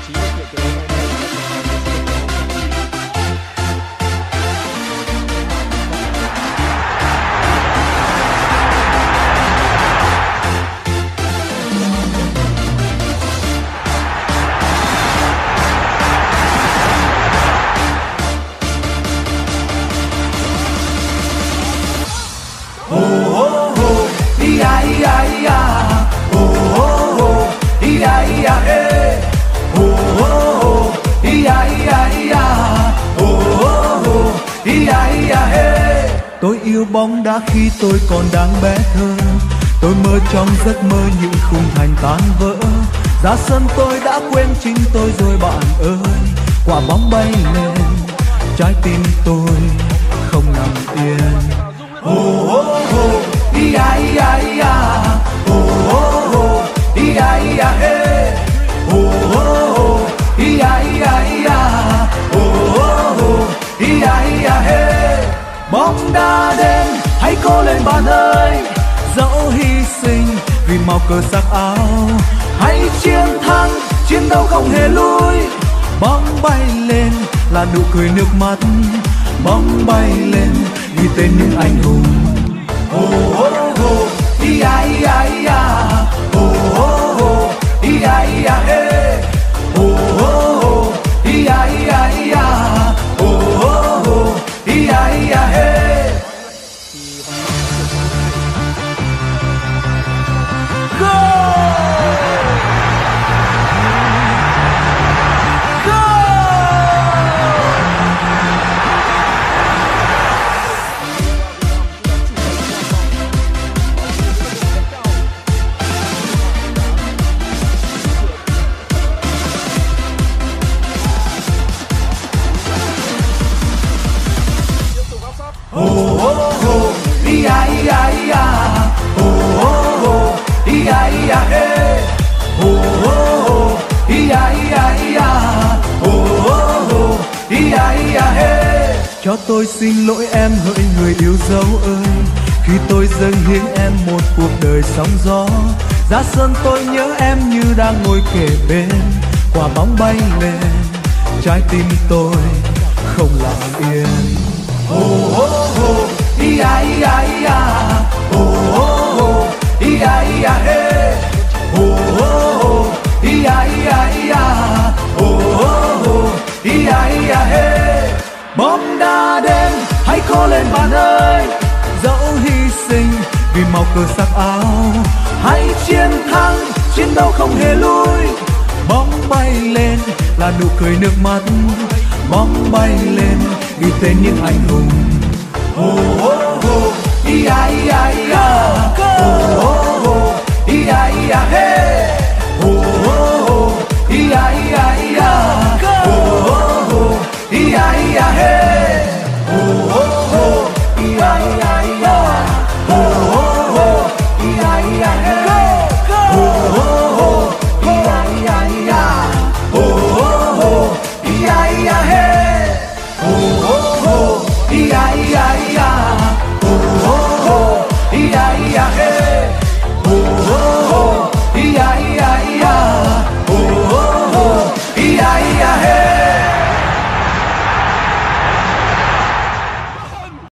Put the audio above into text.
Tôi yêu bóng đá khi tôi còn đang bé thơ. Tôi mơ trong giấc mơ những khung thành tan vỡ. Ra sân tôi đã quên chính tôi rồi bạn ơi. Quả bóng bay lên, trái tim tôi không nằm yên. Oh oh oh, ia ia ia. Oh oh oh, ia ia e. Oh oh oh, ia ia ia. Oh oh oh, ia ia e. Bóng đá đêm hãy cố lên bạn ơi, dẫu hy sinh vì màu cờ sắc áo. Hãy chiến thắng, chiến đấu không hề lui. Bóng bay lên là nụ cười nước mắt. Bóng bay lên ghi tên những anh hùng. Oh oh oh, ia ia ia. Oh oh oh, ia ia e. Oh oh oh, ia ia ia. Oh oh oh, ia ia e. Cho tôi xin lỗi em hỡi người yêu dấu ơi, khi tôi dâng hiến em một cuộc đời sóng gió. Ra sân tôi nhớ em như đang ngồi kề bên. Quả bóng bay lên, trái tim tôi không lặng yên. Oh oh oh, ia ia ia. Oh oh oh, ia ia e. Oh oh oh, ia ia ia. Oh oh oh, ia ia e. Bóng đá đêm hãy cố lên bạn ơi, dẫu hy sinh vì màu cờ sắc áo. Hãy chiến thắng, chiến đấu không hề lui. Bóng bay lên là nụ cười nước mắt. Bóng bay lên ghi tên những anh hùng. Oh oh oh, ia ia ia. Oh oh oh, ia ia e. Oh oh oh, ia ia ia. Oh oh oh, ia ia e. Oh oh oh, ia ia ia. Oh oh oh, ia ia e. Oh oh oh, ia ia ia. Oh oh oh, ia ia e. Oh oh oh, ia ia ia. Oh oh oh, ia ia e.